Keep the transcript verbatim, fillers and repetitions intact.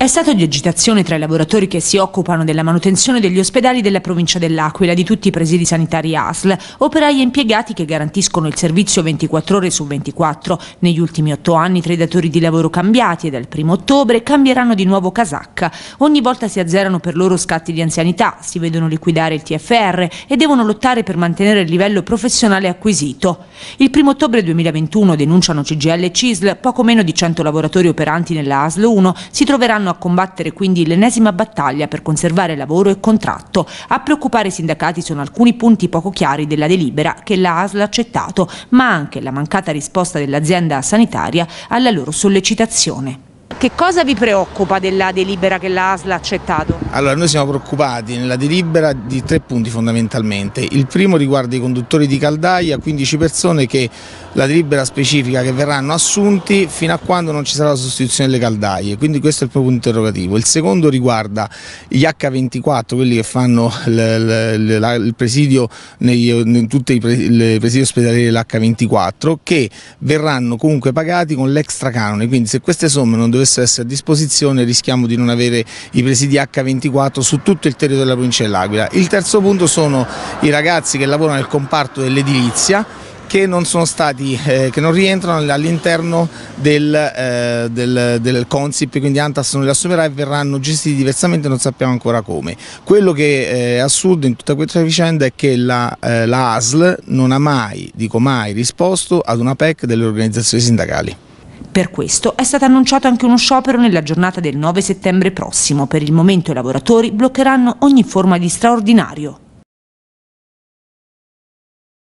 stato di agitazione tra i lavoratori che si occupano della manutenzione degli ospedali della provincia dell'Aquila, di tutti i presidi sanitari A S L, operai e impiegati che garantiscono il servizio ventiquattro ore su ventiquattro. Negli ultimi otto anni tre datori di lavoro cambiati e dal primo ottobre cambieranno di nuovo casacca. Ogni volta si azzerano per loro scatti di anzianità, si vedono liquidare il T F R e devono lottare per mantenere il livello professionale acquisito. Il primo ottobre duemilaventuno, denunciano C G I L e C I S L, poco meno di cento lavoratori operanti nella A S L uno si troveranno a combattere quindi l'ennesima battaglia per conservare lavoro e contratto. A preoccupare i sindacati sono alcuni punti poco chiari della delibera che la A S L ha accettato, ma anche la mancata risposta dell'azienda sanitaria alla loro sollecitazione. Che cosa vi preoccupa della delibera che la A S L ha accettato? Allora, noi siamo preoccupati nella delibera di tre punti fondamentalmente. Il primo riguarda i conduttori di caldaia, quindici persone che la delibera specifica che verranno assunti fino a quando non ci sarà la sostituzione delle caldaie, quindi questo è il primo punto interrogativo. Il secondo riguarda gli H ventiquattro, quelli che fanno il presidio nei, in tutti i presidi ospedalieri dell'H ventiquattro, che verranno comunque pagati con l'extra canone, quindi se queste somme non dovessero essere a disposizione rischiamo di non avere i presidi H ventiquattro su tutto il territorio della provincia dell'Aquila. Il terzo punto sono i ragazzi che lavorano nel comparto dell'edilizia, che non sono stati, eh, che non rientrano all'interno del, eh, del, del Consip, quindi Antas non li assumerà e verranno gestiti diversamente, non sappiamo ancora come. Quello che è assurdo in tutta questa vicenda è che la, eh, la A S L non ha mai, dico mai, risposto ad una P E C delle organizzazioni sindacali. Per questo è stato annunciato anche uno sciopero nella giornata del nove settembre prossimo. Per il momento i lavoratori bloccheranno ogni forma di straordinario.